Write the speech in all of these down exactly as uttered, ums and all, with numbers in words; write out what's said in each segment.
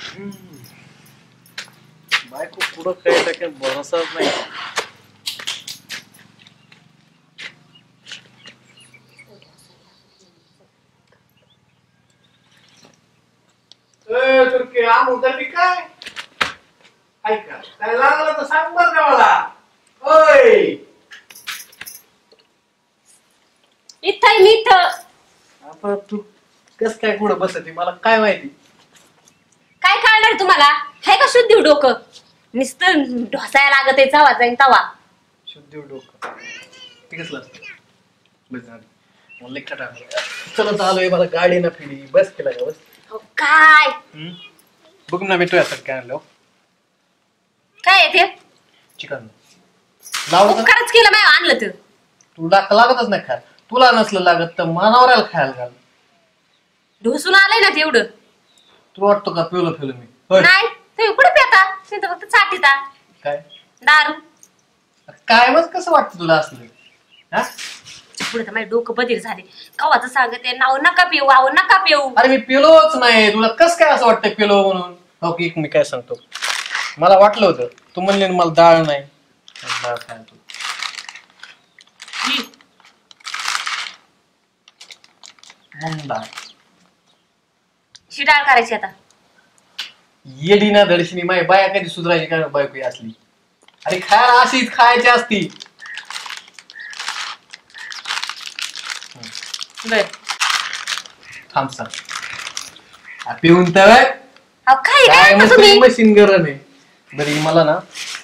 बायको पुढं काही टाकेल भरोसाच नाही. तुर्की आम उतरली काय ऐका काय लागलं तर सांग बर का मला. ओय इथं मी इथं. आता तू कस काय पुढं बसती मला काय माहिती. काय कळणार तुम्हाला? हाय का शुद्धी डोकं? नुसतं ढोसायला लागत आहे जावा जाईन तवा. शुद्धी डोकं ठीकच लागतं. बस झालं मला लेखा टाकलं. चलत आलोय मला गाडी ना फिरी बस केला का बस. अहो, काय बघ ना भेटूया सर काय आणलं काय आहे ते? चिकन लावलं उपकारच केलं नाही आणलं तर. तुला लागतच नाही खायला. तुला नसलं लागत तर मानावऱ्याला खायला घाल. ढोसून आलंय ना तेवढं. तुला वाटतं का पिवलं फिवलं मी होय? नाही तुम्ही कुठे पेता? तुम्ही तर फक्त चाटीता काय दारू. काय मग कसं वाटतं तुला असलं हा? पुढे तर माझे डोकं बधीर झाले. कवाचं सांगते नाव नका पिऊ आव नका पिऊ. अरे मी पिलोच नाही. तुला कस काय असं वाटतं पिलो म्हणून. हो की मी काय सांगतो मला वाटलं होतं तू म्हणले ना मला डाळ नाही. डाळ खायला तू मग डाळ शिडाळ करायची आता. येडी ना दर्शनी माय बाया कधी सुधरायची काय बायको असली. अरे खायला अशीच खायची असती. थांब सांग पिऊन तर अहो, काय काय म्हणता तुम्ही? मशीन गरम आहे. बरी मला ना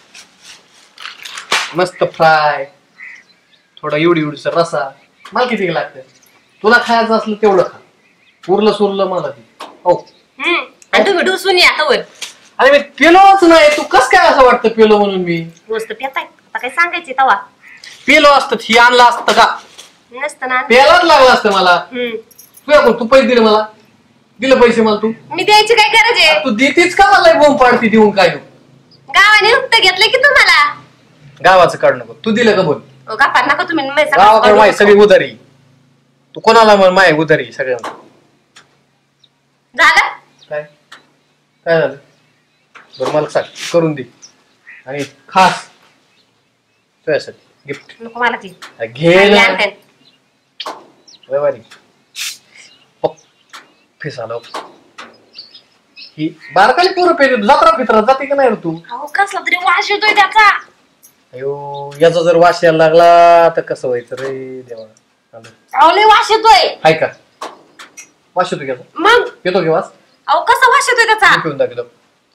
मस्त फ्राय थोडा एवढी एवढीसा रसा मला किती लागतं. तुला खायचं असलं तेवढं खा. उरलं सुरलं मला ती हो. आणि तुम्ही ढोसून या वर. अरे मी पेलोच नाही. तू कस काय असं वाटतं पेलो म्हणून मी. गोष्ट पेताय आता काय सांगायची तवा. पेलो असतं ही आणलं असतं का नसतं ना. प्यायलाच लागलं असतं मला. हम्म. तू तू पैसे दिले मला दिलं पैसे मला तू मी द्यायची काय गरज आहे? तू देतीच का मला बोंब पाडती देऊन काय गावाने हप्ता घेतलं की तुम्हाला. गावाचं काढ नको. तू दिलं का बोल. गप्पा नका तुम्ही गावाकडे माय सगळी उधारी. तू कोणाला म्हण माय उधारी सगळ्यांना. झालं काय काय झालं बरं मला सांग करून दे आणि खास तुझ्यासाठी गिफ्ट नको मला ती घे ना. व्यवहारी फेस आलो ही बारकाली पोरं पेर जत्रा फित्रा जाते का नाही रे तू. अहो कसला तरी वास येतोय त्याचा. अयो याचा जर वास यायला लागला तर कसं व्हायचं रे देवा. अहो लय वास येतोय. हाय का वास येतो घ्याचा मग येतो घे वास. अहो कसा वास येतोय त्याचा. पिऊन दाखवतो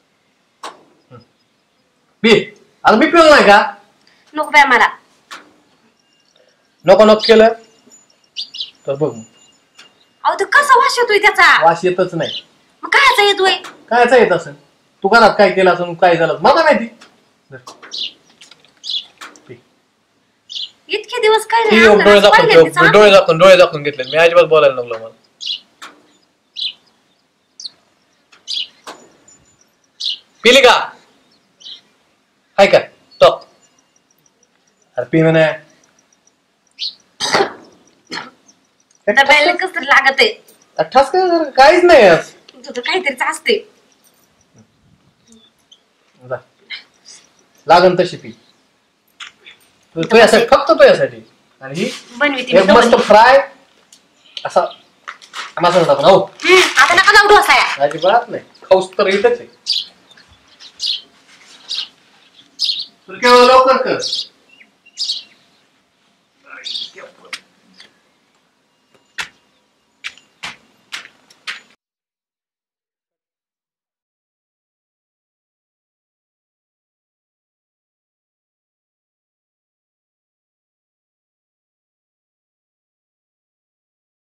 बी आता मी पिऊन नाही का. नको बाय मला. नको नको केलं तर बघ अहो तो कसा वास येतोय त्याचा. वास येतच नाही. मग कायचा येतोय. कायचा येत असं तू घरात काय केलं असं काय झालं मला माहिती. इतके दिवस काय डोळे दाखवून डोळे दाखवून डोळे दाखवून घेतले मी अजिबात बोलायला लागलो मला. पिली का हाय का तो अरे पिणं नाही. कस तरी लागत आहे. ठस काय काहीच नाही आज. तुझं काहीतरीच असते. लागन तशी पी तुझ्यासाठी फक्त तुझ्यासाठी. आणि ही एक मस्त फ्राय असा मसाला टाकून हो. आता नका जाऊ ढोसाया. अजिबात नाही खाऊस तर इथंच आहे. लवकर कर.